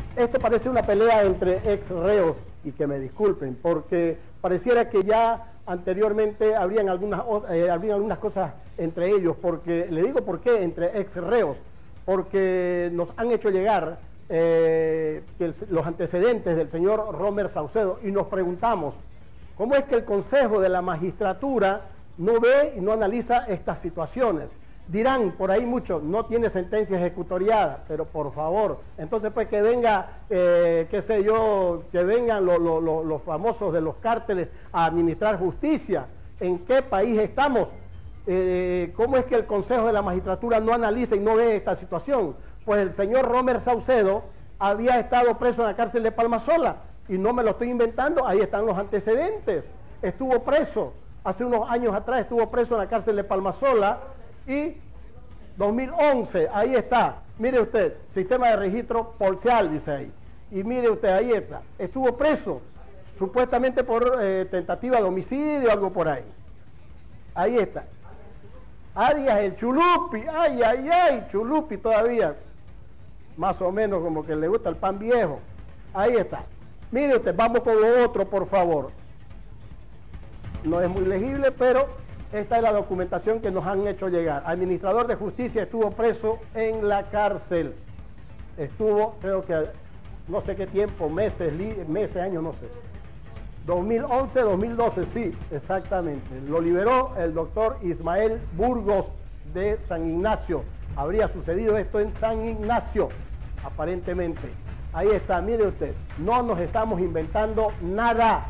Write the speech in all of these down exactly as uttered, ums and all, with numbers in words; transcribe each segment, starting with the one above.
Esto parece una pelea entre ex reos, y que me disculpen, porque pareciera que ya anteriormente habrían algunas, eh, habrían algunas cosas entre ellos, porque, le digo por qué, entre ex reos, porque nos han hecho llegar eh, el, los antecedentes del señor Romer Saucedo, y nos preguntamos, ¿cómo es que el Consejo de la Magistratura no ve y no analiza estas situaciones? Dirán por ahí muchos, no tiene sentencia ejecutoriada, pero por favor, entonces pues que venga, eh, qué sé yo, que vengan lo, lo, lo, los famosos de los cárteles a administrar justicia. ¿En qué país estamos? Eh, ¿Cómo es que el Consejo de la Magistratura no analiza y no ve esta situación? Pues el señor Romer Saucedo había estado preso en la cárcel de Palmasola, y no me lo estoy inventando, ahí están los antecedentes. Estuvo preso, hace unos años atrás estuvo preso en la cárcel de Palmasola, y dos mil once, ahí está, mire usted, sistema de registro policial, dice ahí, y mire usted, ahí está, estuvo preso, supuestamente por eh, tentativa de homicidio, algo por ahí, ahí está, Arias el Chulupi, ay, ay, ay, Chulupi todavía, más o menos como que le gusta el pan viejo, ahí está, mire usted, vamos con lo otro, por favor, no es muy legible, pero esta es la documentación que nos han hecho llegar. Administrador de justicia estuvo preso en la cárcel. Estuvo, creo que, no sé qué tiempo, meses, meses, años, no sé. dos mil once, dos mil doce, sí, exactamente. Lo liberó el doctor Ismael Burgos de San Ignacio. Habría sucedido esto en San Ignacio, aparentemente. Ahí está, mire usted, no nos estamos inventando nada.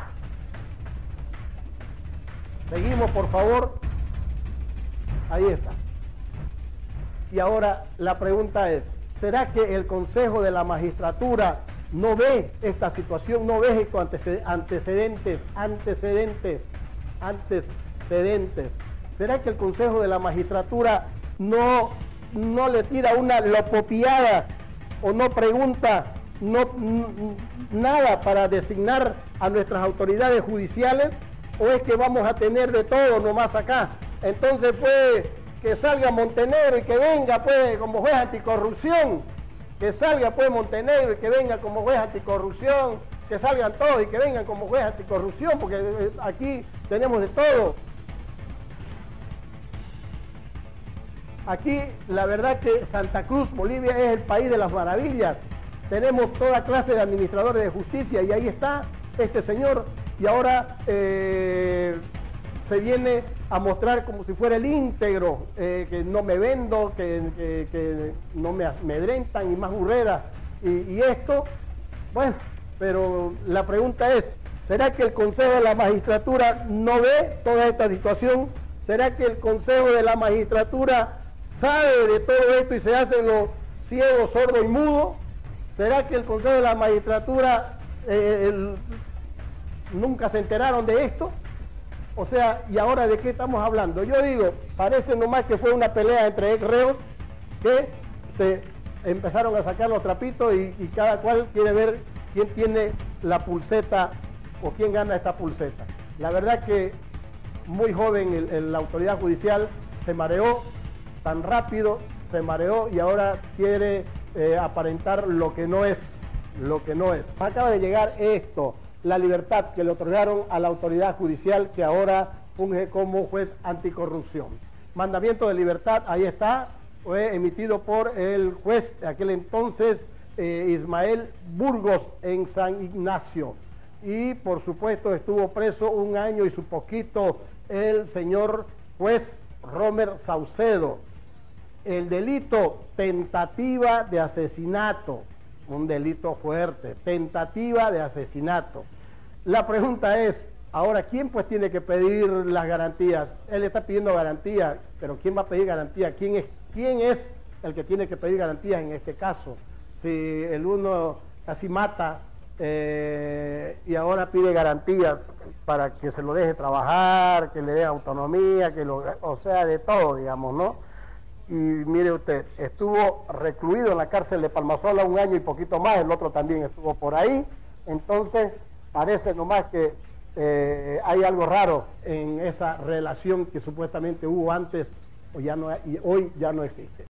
Seguimos, por favor. Ahí está. Y ahora la pregunta es, ¿será que el Consejo de la Magistratura no ve esta situación, no ve estos antecedentes, antecedentes, antecedentes? ¿Será que el Consejo de la Magistratura no, no le tira una lopopiada o no pregunta no, nada para designar a nuestras autoridades judiciales? ¿O es que vamos a tener de todo nomás acá? Entonces pues que salga Montenegro y que venga pues como juez anticorrupción, que salga pues Montenegro y que venga como juez anticorrupción, que salgan todos y que vengan como juez anticorrupción, porque aquí tenemos de todo. Aquí la verdad que Santa Cruz, Bolivia, es el país de las maravillas. Tenemos toda clase de administradores de justicia y ahí está este señor. Y ahora eh, se viene a mostrar como si fuera el íntegro, eh, que no me vendo, que, que, que no me amedrentan y más burreras. Y, y esto, bueno, pero la pregunta es, ¿será que el Consejo de la Magistratura no ve toda esta situación? ¿Será que el Consejo de la Magistratura sabe de todo esto y se hacen los ciegos, sordos y mudos? ¿Será que el Consejo de la Magistratura eh, el, nunca se enteraron de esto? O sea, ¿y ahora de qué estamos hablando? Yo digo, parece nomás que fue una pelea entre ex reos que se empezaron a sacar los trapitos y, y cada cual quiere ver quién tiene la pulseta o quién gana esta pulseta. La verdad que muy joven el, el, la autoridad judicial se mareó tan rápido, se mareó y ahora quiere eh, aparentar lo que no es, lo que no es. Acaba de llegar esto, la libertad que le otorgaron a la autoridad judicial que ahora funge como juez anticorrupción. Mandamiento de libertad, ahí está, fue emitido por el juez de aquel entonces, eh, Ismael Burgos, en San Ignacio. Y por supuesto estuvo preso un año y su poquito el señor juez Romer Saucedo. El delito, tentativa de asesinato, un delito fuerte, tentativa de asesinato. La pregunta es, ahora, ¿quién pues tiene que pedir las garantías? Él está pidiendo garantías, pero ¿quién va a pedir garantías? ¿Quién es, quién es el que tiene que pedir garantías en este caso? Si el uno casi mata eh, y ahora pide garantías para que se lo deje trabajar, que le dé autonomía, que lo, o sea, de todo, digamos, ¿no? Y mire usted, estuvo recluido en la cárcel de Palmasola un año y poquito más, el otro también estuvo por ahí, entonces parece nomás que eh, hay algo raro en esa relación que supuestamente hubo antes o ya no, y hoy ya no existe.